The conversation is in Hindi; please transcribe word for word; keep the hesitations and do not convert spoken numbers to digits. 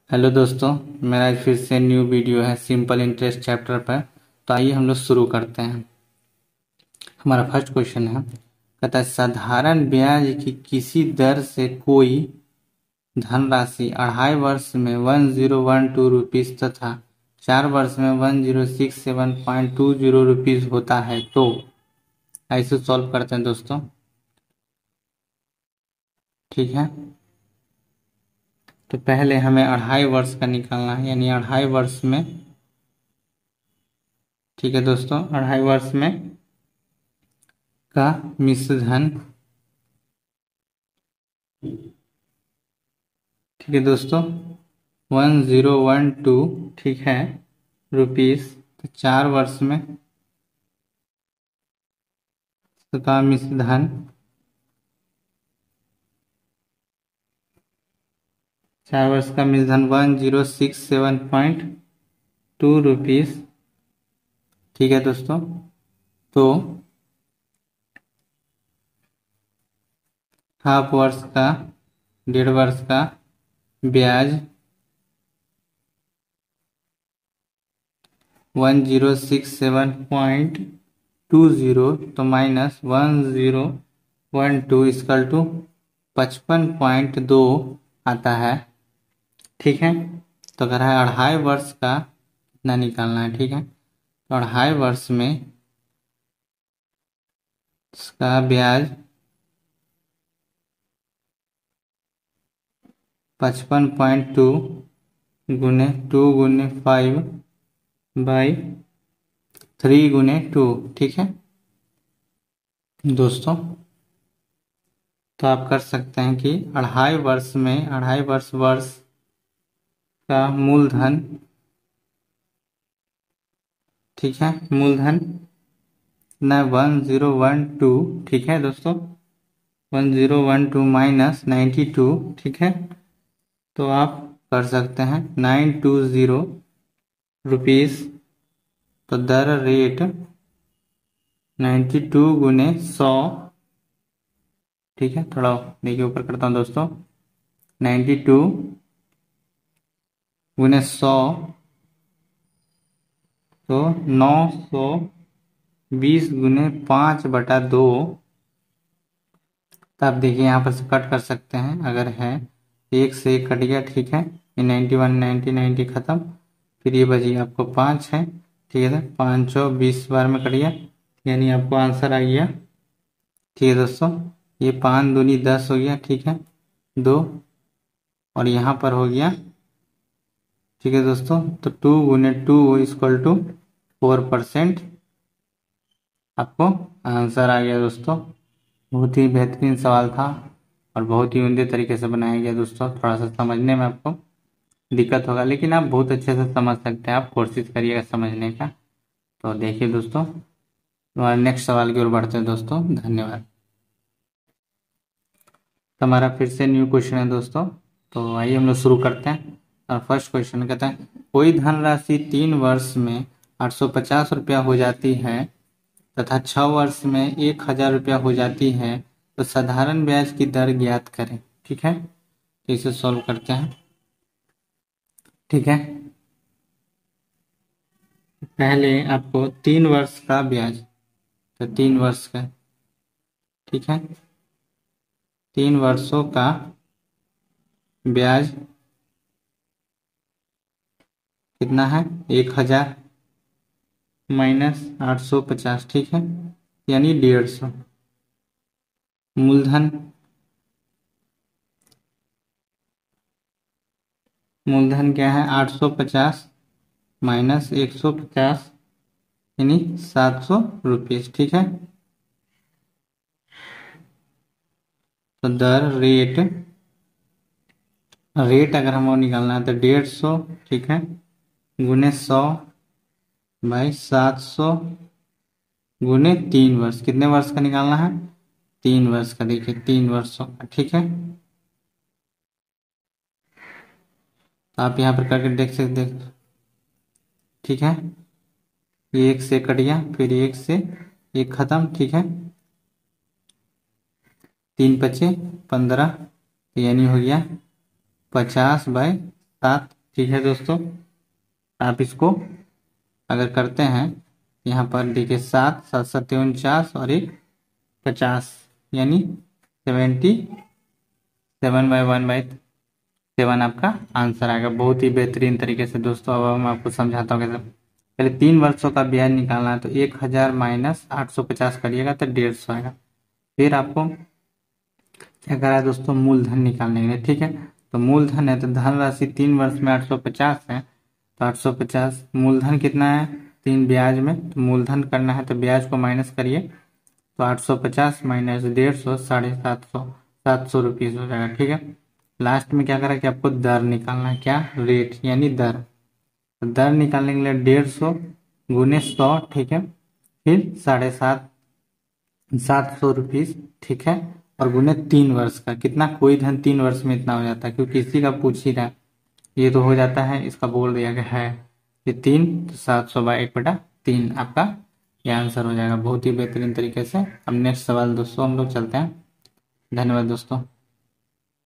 हेलो दोस्तों, मेरा आज फिर से न्यू वीडियो है सिंपल इंटरेस्ट चैप्टर पर। तो आइए हम लोग शुरू करते हैं। हमारा फर्स्ट क्वेश्चन है, कहता है साधारण ब्याज की किसी दर से कोई धनराशि अढ़ाई वर्ष में one zero one two rupees तथा चार वर्ष में one zero six seven point two zero rupees होता है, तो ऐसे सॉल्व करते हैं दोस्तों। ठीक है, तो पहले हमें अढ़ाई वर्ष का निकालना है, यानी अढ़ाई वर्ष में। ठीक है दोस्तों, अढ़ाई वर्ष में का मिश्र धन। ठीक है दोस्तों, वन जीरो वन टू, ठीक है, रुपीस। तो चार वर्ष में का मिश्र धन, चार वर्ष का मिश्र धन one zero six seven point two rupees. ठीक है दोस्तों, तो हाफ वर्ष का, डेढ़ वर्ष का ब्याज one zero six seven point two zero, तो minus one zero one two equal two पचपन पॉइंट दो आता है। ठीक है, तो अगर है अढ़ाई वर्ष का कितना निकालना है। ठीक है, तो अढ़ाई वर्ष में इसका ब्याज पचपन पॉइंट टू गुने टू गुने फाइव बाई थ्री गुने टू। ठीक है दोस्तों, तो आप कर सकते हैं कि अढ़ाई वर्ष में, अढ़ाई वर्ष वर्ष का मूलधन, ठीक है, मूलधन न वन जीरो वन टू। ठीक है दोस्तों, one zero one two minus ninety two. ठीक है, तो आप कर सकते हैं नाइन टू जीरो रुपीस। तो दर रेट नाइन्टी टू गुने सौ। ठीक है, थोड़ा देखिए ऊपर करता हूँ दोस्तों, नाइन्टी टू गुने सौ, तो नौ सौ बीस गुने पाँच बटा दो। तो आप देखिए यहाँ पर से कट कर सकते हैं, अगर है एक से एक कट गया। ठीक है, ये नाइन्टी वन नाइन्टी नाइन्टी खत्म, फिर ये बची आपको पाँच है। ठीक है, तो पाँच सौ बीस बार में कट गया, यानी आपको आंसर आ गया। ठीक है दोस्तों, ये पाँच दूनी दस हो गया। ठीक है, दो, और यहाँ पर हो गया। ठीक है दोस्तों, तो टू गुने two equal to four percent आपको आंसर आ गया दोस्तों। बहुत ही बेहतरीन सवाल था और बहुत ही उम्दे तरीके से बनाया गया दोस्तों। थोड़ा सा समझने में आपको दिक्कत होगा, लेकिन आप बहुत अच्छे से समझ सकते हैं, आप कोशिश करिएगा समझने का। तो देखिए दोस्तों, नेक्स्ट सवाल की ओर बढ़ते हैं दोस्तों। धन्यवाद। हमारा फिर से न्यू क्वेश्चन है दोस्तों, तो आइए हम लोग शुरू करते हैं। और फर्स्ट क्वेश्चन कहता है, कोई धनराशि तीन वर्ष में आठ सौ पचास रुपया हो जाती है तथा छह वर्ष में एक हजार रुपया हो जाती है, तो साधारण ब्याज की दर ज्ञात करें। ठीक है, तो इसे सॉल्व करते हैं। ठीक है, पहले आपको तीन वर्ष का ब्याज, तो तीन वर्ष का, ठीक है, तीन वर्षों का ब्याज कितना है, एक हजार माइनस आठ सौ पचास। ठीक है, यानी डेढ़ सौ। मूलधन, मूलधन क्या है, आठ सौ पचास माइनस एक सौ पचास, यानी सात सौ रुपीज। ठीक है, तो दर रेट, रेट अगर हमको निकालना है तो डेढ़ सौ, ठीक है, गुने सौ बाई सात सौ गुने तीन वर्ष। कितने वर्ष का निकालना है, तीन वर्ष का। देखिए तीन वर्षों का। ठीक है, तो आप यहाँ पर करके देख सकते हैं। ठीक है, ये एक से कट गया, फिर एक से एक खत्म। ठीक है, तीन पचे पंद्रह, यानी हो गया पचास बाई सात ठीक है दोस्तों, आप इसको अगर करते हैं यहाँ पर देखिए सात सात सत्ते उनचास और एक पचास यानी seventy seven by one by seven आपका आंसर आएगा। बहुत ही बेहतरीन तरीके से दोस्तों। अब हम आपको समझाता हूँ कैसे। पहले तीन वर्षों का ब्याज निकालना है तो एक हजार माइनस आठ सौ पचास करिएगा तो डेढ़ सौ आएगा। फिर आपको क्या करा है दोस्तों, मूलधन निकालने के लिए, ठीक है। तो मूलधन है तो धनराशि तीन वर्ष में आठ सौ पचास है, तो आठ सौ पचास मूलधन कितना है तीन ब्याज में, तो मूलधन करना है तो ब्याज को माइनस करिए, तो आठ सौ पचास माइनस डेढ़ सौ साढ़े सात सौ सात सौ रुपीज हो जाएगा, ठीक है। लास्ट में क्या करा कि आपको दर निकालना है, क्या रेट यानी दर। तो दर निकालने के लिए डेढ़ सौ गुने सौ, ठीक है, फिर साढ़े सात सात सौ रुपीज, ठीक है, और गुने तीन वर्ष का कितना, कोई धन तीन वर्ष में इतना हो जाता है क्योंकि इसी का पूछ ही रहा है। ये तो हो जाता है, इसका बोल दिया गया है ये तीन, तो सात सौ बाई एक बटा तीन आपका ये आंसर हो जाएगा बहुत ही बेहतरीन तरीके से। अब नेक्स्ट सवाल दोस्तों हम लोग चलते हैं। धन्यवाद दोस्तों।